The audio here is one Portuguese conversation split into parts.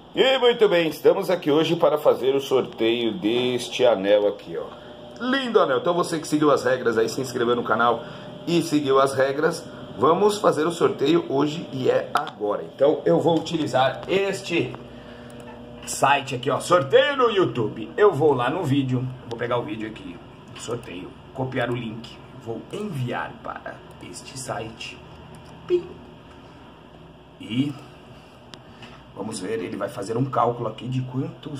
E muito bem, estamos aqui hoje para fazer o sorteio deste anel aqui, ó. Lindo anel. Então você que seguiu as regras aí, se inscreveu no canal e seguiu as regras, vamos fazer o sorteio hoje e é agora. Então eu vou utilizar este site aqui, ó, sorteio no YouTube. Eu vou lá no vídeo, vou pegar o vídeo aqui do sorteio, copiar o link, vou enviar para este site. Pim. E vamos ver, ele vai fazer um cálculo aqui de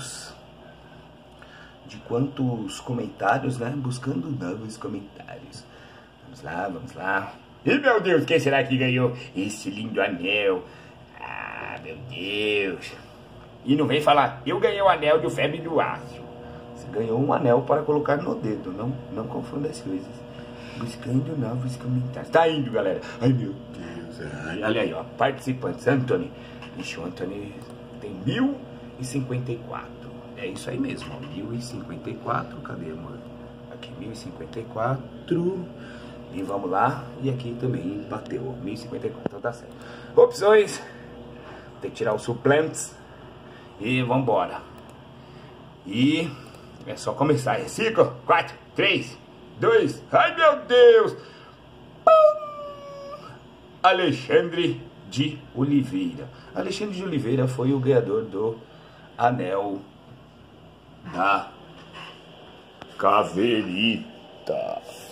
quantos comentários, né? Buscando novos comentários. Vamos lá, vamos lá. E meu Deus, quem será que ganhou esse lindo anel? Ah, meu Deus. E não vem falar, eu ganhei o anel do Febre do Aço. Você ganhou um anel para colocar no dedo, não confunda as coisas. Buscando novos comentários. Tá indo, galera. Ai, meu Deus. Ai, olha aí, ó. Participantes. Anthony. Ixi, o Anthony tem 1054. É isso aí mesmo, ó. 1054. Cadê, amor? Aqui, 1054. E vamos lá. E aqui também bateu, ó. 1054. Então tá certo. Opções. Tem que tirar os suplentes. E vambora. E é só começar. 5, 4, 3, 2. Ai, meu Deus! Pum! Alexandre de Oliveira. Alexandre de Oliveira foi o ganhador do anel da Caveirita.